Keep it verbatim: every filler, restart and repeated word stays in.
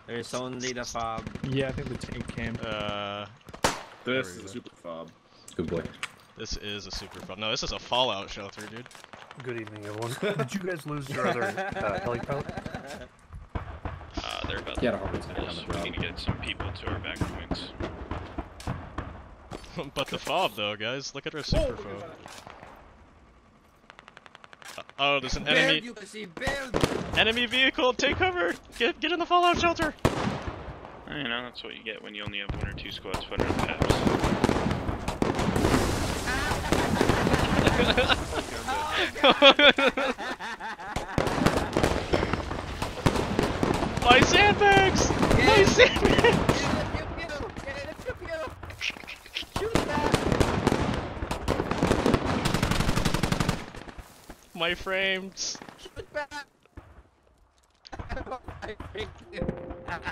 There's only the fob. Yeah, I think the tank came. Uh, This There we is a go. super fob. Good boy. this is a super fun. No, this is a Fallout shelter, dude. Good evening, everyone. Did you guys lose your other uh, heli pilot? Uh, they're about He had a hard attack on close. the We drop. need to get some people to our back points. But the fob, though, guys. Look at our super fob. Uh, oh, there's an Build, enemy. you can see build. Enemy vehicle. Take cover. Get get in the Fallout shelter. You know, that's what you get when you only have one or two squads put in paps. My sandbags. My sandbags. My frames. Shoot back!